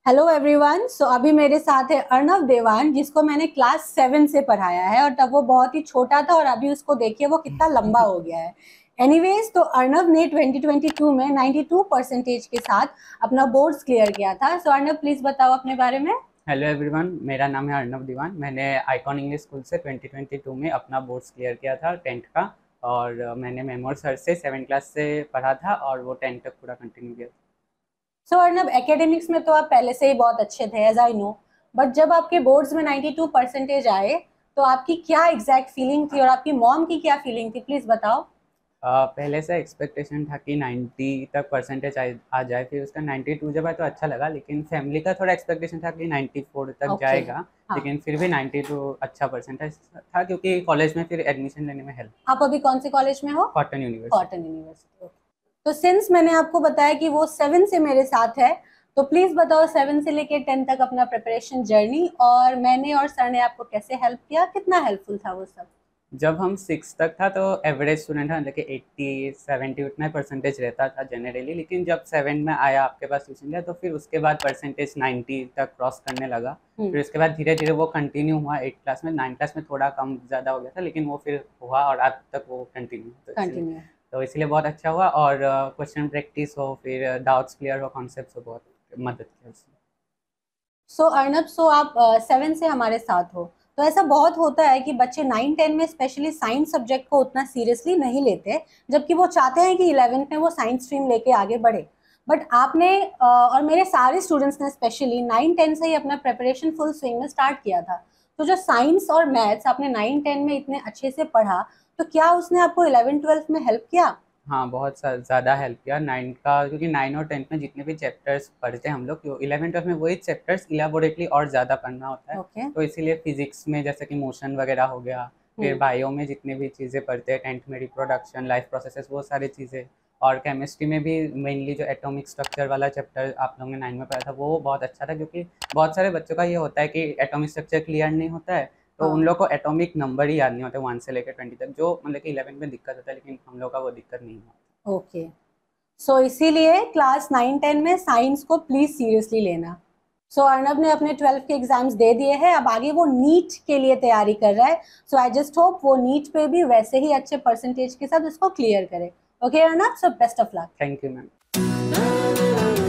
Hello everyone. सो अभी मेरे साथ है अर्नव देवान, जिसको मैंने क्लास 7 से पढ़ाया है और तब वो बहुत ही छोटा था और अभी उसको देखिए वो कितना लंबा हो गया है। एनीवेज, तो अर्नव ने 2022 में 92 परसेंटेज के साथ अपना बोर्ड्स क्लियर किया था। सो अर्नव, प्लीज बताओ अपने बारे में। हेलो एवरीवन, मेरा नाम है अर्नव दीवान। मैंने आइकॉन इंग्लिश स्कूल से 2022 में अपना बोर्ड्स क्लियर किया था 10th का। और मैंने मेमोर सर से 7 क्लास से पढ़ा था और वो 10 तक पूरा कंटिन्यू किया था। सो अर्नव, एकेडमिक्स में तो आप पहले से ही बहुत अच्छे थे, एज आई नो। बट जब आपके बोर्ड्स में 92 परसेंटेज आए तो आपकी क्या एग्जैक्ट फीलिंग थी और आपकी मॉम की क्या फीलिंग थी, प्लीज बताओ। पहले से एक्सपेक्टेशन था कि 90 तक परसेंटेज आ जाए, फिर उसका 92 जब आया तो अच्छा लगा, लेकिन फैमिली का थोड़ा एक्सपेक्टेशन था कि 94 तक ओके। जाएगा। हाँ। लेकिन फिर भी 92 अच्छा परसेंटेज था, क्योंकि कॉलेज में फिर एडमिशन लेने में हेल्प। आप अभी कौन से कॉलेज में हो? Cotton University. Cotton University. तो सिंस मैंने आपको बताया कि वो 7 से मेरे साथ है, तो प्लीज बताओ 7 से लेके 10 तक अपना प्रिपरेशन जर्नी, और मैंने और सर ने आपको कैसे हेल्प किया, कितना हेल्पफुल था वो सब। जब हम 6 तक था तो एवरेज स्टूडेंट था, मतलब कि 80 70 उतना परसेंटेज रहता था जनरली। लेकिन जब 7 में आया आपके पास ट्यूशन लिया तो फिर उसके बाद परसेंटेज 90 तक क्रॉस करने लगा। फिर उसके बाद धीरे धीरे वो कंटिन्यू हुआ। 8 क्लास में, 9 क्लास में थोड़ा कम ज़्यादा हो गया था, लेकिन वो फिर हुआ और आज तक वो कंटिन्यू। कंटिन्यू। तो इसलिए बहुत अच्छा हुआ। और क्वेश्चन प्रैक्टिस हो, फिर डाउट्स क्लियर हो, कॉन्सेप्ट हो, बहुत मदद किया उसने। सो अर्नब, सो आप 7 से हमारे साथ हो, तो ऐसा बहुत होता है कि बच्चे 9-10 में स्पेशली साइंस सब्जेक्ट को उतना सीरियसली नहीं लेते, जबकि वो चाहते हैं कि 11th में वो साइंस स्ट्रीम लेके आगे बढ़े। बट आपने और मेरे सारे स्टूडेंट्स ने स्पेशली 9-10 से ही अपना प्रिपरेशन फुल स्विंग में स्टार्ट किया था। तो जो साइंस और मैथ्स आपने 9-10 में इतने अच्छे से पढ़ा, तो क्या उसने आपको 11th-12th में हेल्प किया? हाँ, बहुत ज़्यादा हेल्प किया 9 का, क्योंकि 9 और 10 में जितने भी चैप्टर्स पढ़ते हैं हम लोग, 11 12 में वही चैप्टर्स इलाबोरेटली और ज़्यादा पढ़ना होता है। ओके। तो इसीलिए फिजिक्स में जैसे कि मोशन वगैरह हो गया, फिर हम्म। बायो में जितने भी चीज़ें पढ़ते हैं 10th में, रिप्रोडक्शन, लाइफ प्रोसेसेस, वो सारी चीज़ें। और केमिस्ट्री में भी मेनली जो एटॉमिक स्ट्रक्चर वाला चैप्टर आप लोगों ने 9 में पढ़ा था वो बहुत अच्छा था, क्योंकि बहुत सारे बच्चों का ये होता है कि एटॉमिक स्ट्रक्चर क्लियर नहीं होता है। तो उन हाँ। लोग को एटॉमिक नंबर ही याद नहीं होते 1 से लेकर 20 तक, जो मतलब कि 11 में दिक्कत होता है, लेकिन हम लोग का वो दिक्कत नहीं होता। ओके। सो इसीलिए क्लास 9-10 में साइंस को प्लीज सीरियसली लेना। सो अर्नब ने अपने 12th के एग्जाम्स दे दिए हैं, अब आगे वो नीट के लिए तैयारी कर रहा है। सो आई जस्ट होप वो नीट पे भी वैसे ही अच्छे परसेंटेज के साथ उसको क्लियर करे। Okay Arnab, so best of luck. Thank you ma'am.